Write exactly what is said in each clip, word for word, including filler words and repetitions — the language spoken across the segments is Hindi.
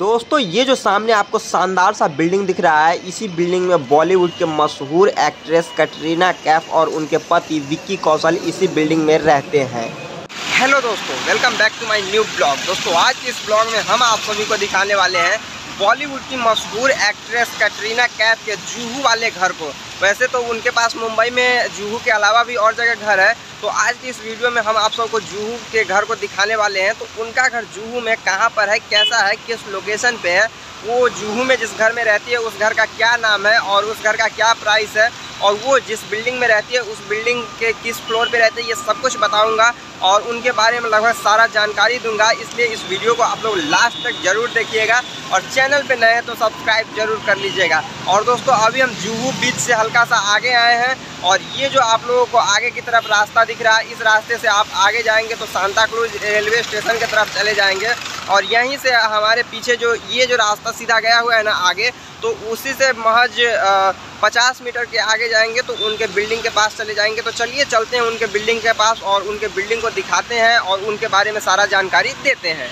दोस्तों ये जो सामने आपको शानदार सा बिल्डिंग दिख रहा है, इसी बिल्डिंग में बॉलीवुड के मशहूर एक्ट्रेस कैटरीना कैफ और उनके पति विक्की कौशल इसी बिल्डिंग में रहते हैं। हेलो दोस्तों, welcome back to my new blog. दोस्तों आज के इस ब्लॉग में हम आप सभी को दिखाने वाले हैं बॉलीवुड की मशहूर एक्ट्रेस कैटरीना कैफ के जुहू वाले घर को। वैसे तो उनके पास मुंबई में जुहू के अलावा भी और जगह घर है, तो आज की इस वीडियो में हम आप सबको जुहू के घर को दिखाने वाले हैं। तो उनका घर जुहू में कहाँ पर है, कैसा है, किस लोकेशन पे है, वो जुहू में जिस घर में रहती है उस घर का क्या नाम है और उस घर का क्या प्राइस है, और वो जिस बिल्डिंग में रहती है उस बिल्डिंग के किस फ्लोर पे रहते हैं, ये सब कुछ बताऊंगा और उनके बारे में लगभग सारा जानकारी दूंगा। इसलिए इस वीडियो को आप लोग लास्ट तक जरूर देखिएगा और चैनल पे नए हैं तो सब्सक्राइब जरूर कर लीजिएगा। और दोस्तों अभी हम जुहू बीच से हल्का सा आगे आए हैं और ये जो आप लोगों को आगे की तरफ रास्ता दिख रहा है, इस रास्ते से आप आगे जाएंगे तो सांता क्रूज रेलवे स्टेशन की तरफ चले जाएंगे और यहीं से हमारे पीछे जो ये जो रास्ता सीधा गया हुआ है ना आगे, तो उसी से महज पचास मीटर के आगे जाएंगे तो उनके बिल्डिंग के पास चले जाएंगे। तो चलिए चलते हैं उनके बिल्डिंग के पास और उनके बिल्डिंग को दिखाते हैं और उनके बारे में सारा जानकारी देते हैं।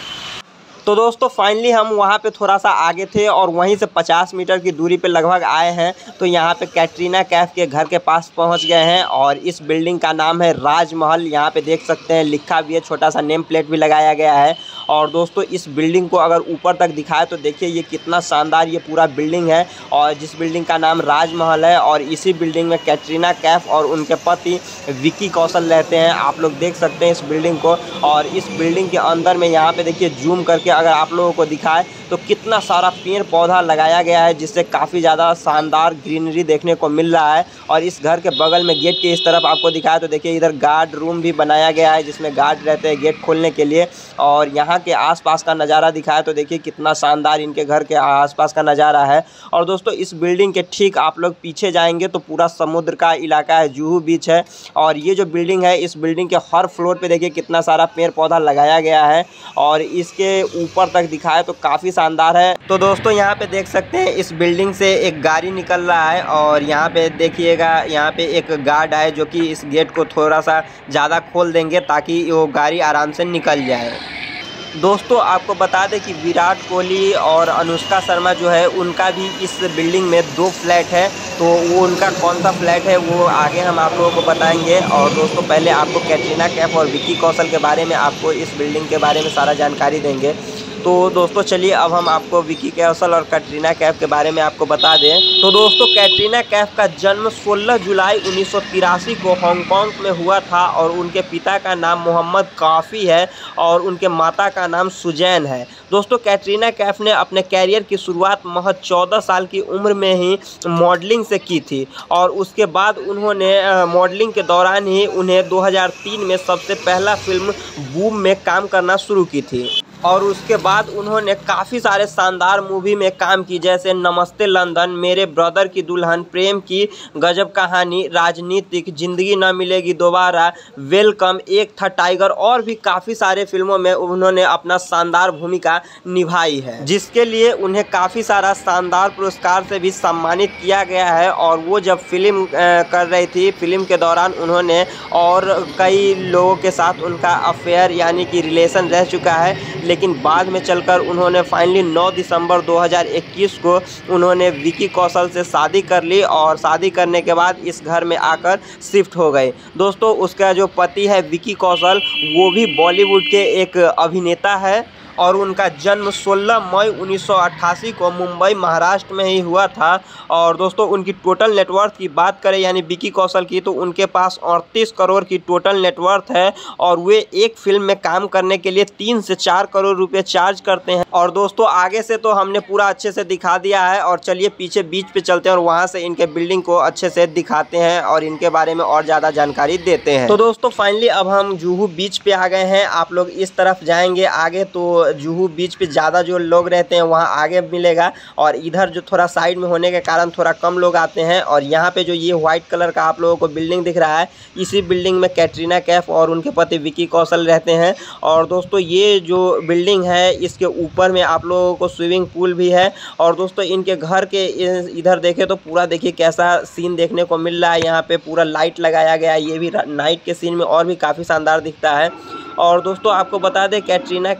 तो दोस्तों फाइनली हम वहाँ पे थोड़ा सा आगे थे और वहीं से पचास मीटर की दूरी पे लगभग आए हैं, तो यहाँ पे कैटरीना कैफ के घर के पास पहुँच गए हैं और इस बिल्डिंग का नाम है राजमहल। यहाँ पे देख सकते हैं लिखा भी है, छोटा सा नेम प्लेट भी लगाया गया है। और दोस्तों इस बिल्डिंग को अगर ऊपर तक दिखाए तो देखिए ये कितना शानदार ये पूरा बिल्डिंग है, और जिस बिल्डिंग का नाम राजमहल है और इसी बिल्डिंग में कैटरीना कैफ और उनके पति विक्की कौशल रहते हैं। आप लोग देख सकते हैं इस बिल्डिंग को, और इस बिल्डिंग के अंदर में यहाँ पे देखिए जूम करके अगर आप लोगों को दिखाए तो कितना सारा पेड़ पौधा लगाया गया है, जिससे काफ़ी ज़्यादा शानदार ग्रीनरी देखने को मिल रहा है। और इस घर के बगल में गेट के इस तरफ आपको दिखाया तो देखिए इधर गार्ड रूम भी बनाया गया है, जिसमें गार्ड रहते हैं गेट खोलने के लिए। और यहाँ के आसपास का नज़ारा दिखाया तो देखिए कितना शानदार इनके घर के आसपास का नज़ारा है। और दोस्तों इस बिल्डिंग के ठीक आप लोग पीछे जाएंगे तो पूरा समुद्र का इलाका है, जुहू बीच है। और ये जो बिल्डिंग है, इस बिल्डिंग के हर फ्लोर पे देखिए कितना सारा पेड़ पौधा लगाया गया है और इसके ऊपर तक दिखाया तो काफ़ी शानदार है। तो दोस्तों यहाँ पे देख सकते हैं इस बिल्डिंग से एक गाड़ी निकल रहा है और यहाँ पे देखिएगा यहाँ पे एक गार्ड है जो कि इस गेट को थोड़ा सा ज़्यादा खोल देंगे ताकि वो गाड़ी आराम से निकल जाए। दोस्तों आपको बता दें कि विराट कोहली और अनुष्का शर्मा जो है उनका भी इस बिल्डिंग में दो फ्लैट है, तो वो उनका कौन सा फ्लैट है वो आगे हम आप लोगों को बताएंगे। और दोस्तों पहले आपको कैटरीना कैफ और विक्की कौशल के बारे में आपको इस बिल्डिंग के बारे में सारा जानकारी देंगे। तो दोस्तों चलिए अब हम आपको विक्की कौशल और कैटरीना कैफ के बारे में आपको बता दें। तो दोस्तों कैटरीना कैफ का जन्म सोलह जुलाई उन्नीस सौ तिरासी को हांगकांग में हुआ था और उनके पिता का नाम मोहम्मद काफ़ी है और उनके माता का नाम सुजैन है। दोस्तों कैटरीना कैफ ने अपने कैरियर की शुरुआत महज चौदह साल की उम्र में ही मॉडलिंग से की थी और उसके बाद उन्होंने मॉडलिंग के दौरान ही उन्हें दो हज़ार तीन में सबसे पहला फिल्म बूम में काम करना शुरू की थी। और उसके बाद उन्होंने काफ़ी सारे शानदार मूवी में काम की, जैसे नमस्ते लंदन, मेरे ब्रदर की दुल्हन, प्रेम की गजब कहानी, राजनीतिक, जिंदगी न मिलेगी दोबारा, वेलकम, एक था टाइगर, और भी काफ़ी सारे फिल्मों में उन्होंने अपना शानदार भूमिका निभाई है, जिसके लिए उन्हें काफ़ी सारा शानदार पुरस्कार से भी सम्मानित किया गया है। और वो जब फिल्म कर रही थी, फिल्म के दौरान उन्होंने और कई लोगों के साथ उनका अफेयर यानी कि रिलेशन रह चुका है, लेकिन बाद में चलकर उन्होंने फाइनली नौ दिसंबर दो हज़ार इक्कीस को उन्होंने विक्की कौशल से शादी कर ली और शादी करने के बाद इस घर में आकर शिफ्ट हो गए। दोस्तों उसका जो पति है विक्की कौशल, वो भी बॉलीवुड के एक अभिनेता है और उनका जन्म सोलह मई उन्नीस सौ अट्ठासी को मुंबई महाराष्ट्र में ही हुआ था। और दोस्तों उनकी टोटल नेटवर्थ की बात करें यानी विक्की कौशल की, तो उनके पास अड़तीस करोड़ की टोटल नेटवर्थ है और वे एक फिल्म में काम करने के लिए तीन से चार करोड़ रुपए चार्ज करते हैं। और दोस्तों आगे से तो हमने पूरा अच्छे से दिखा दिया है और चलिए पीछे बीच पे चलते हैं और वहाँ से इनके बिल्डिंग को अच्छे से दिखाते हैं और इनके बारे में और ज़्यादा जानकारी देते हैं। तो दोस्तों फाइनली अब हम जुहू बीच पे आ गए हैं। आप लोग इस तरफ जाएंगे आगे तो जुहू बीच पे ज़्यादा जो लोग रहते हैं वहाँ आगे मिलेगा, और इधर जो थोड़ा साइड में होने के कारण थोड़ा कम लोग आते हैं। और यहाँ पे जो ये व्हाइट कलर का आप लोगों को बिल्डिंग दिख रहा है, इसी बिल्डिंग में कैटरीना कैफ और उनके पति विक्की कौशल रहते हैं। और दोस्तों ये जो बिल्डिंग है इसके ऊपर में आप लोगों को स्विमिंग पूल भी है। और दोस्तों इनके घर के इधर देखें तो पूरा देखिए कैसा सीन देखने को मिल रहा है, यहाँ पे पूरा लाइट लगाया गया है, ये भी नाइट के सीन में और भी काफ़ी शानदार दिखता है। और दोस्तों आपको बता दें कैटरीना कैफ की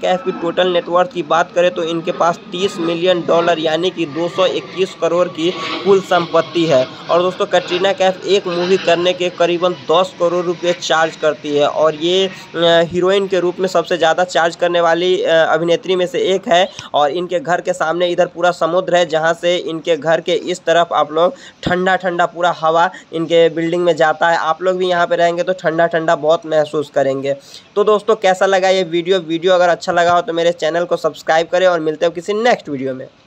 टोटल नेटवर्थ की बात करें तो इनके पास तीस मिलियन डॉलर यानी कि दो सौ इक्कीस करोड़ की कुल संपत्ति है। और दोस्तों कैटरीना कैफ एक मूवी करने के करीबन दस करोड़ रुपए चार्ज करती है और ये हीरोइन के रूप में सबसे ज़्यादा चार्ज करने वाली अभिनेत्री में से एक है। और इनके घर के सामने इधर पूरा समुद्र है, जहाँ से इनके घर के इस तरफ आप लोग ठंडा ठंडा पूरा हवा इनके बिल्डिंग में जाता है। आप लोग भी यहाँ पे रहेंगे तो ठंडा ठंडा बहुत महसूस करेंगे। तो दोस्तों कैसा लगा ये वीडियो वीडियो अगर अच्छा लगा हो तो मेरे चैनल को सब्सक्राइब करें और मिलते हो किसी नेक्स्ट वीडियो में।